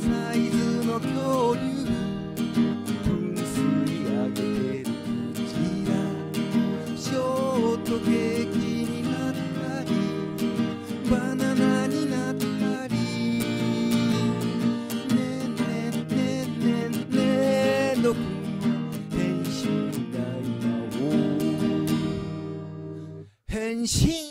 サイズの恐竜噴水上げてるクジラショートケーキになったりバナナになったりねえねえねえねえねえのくん変身大魔王変身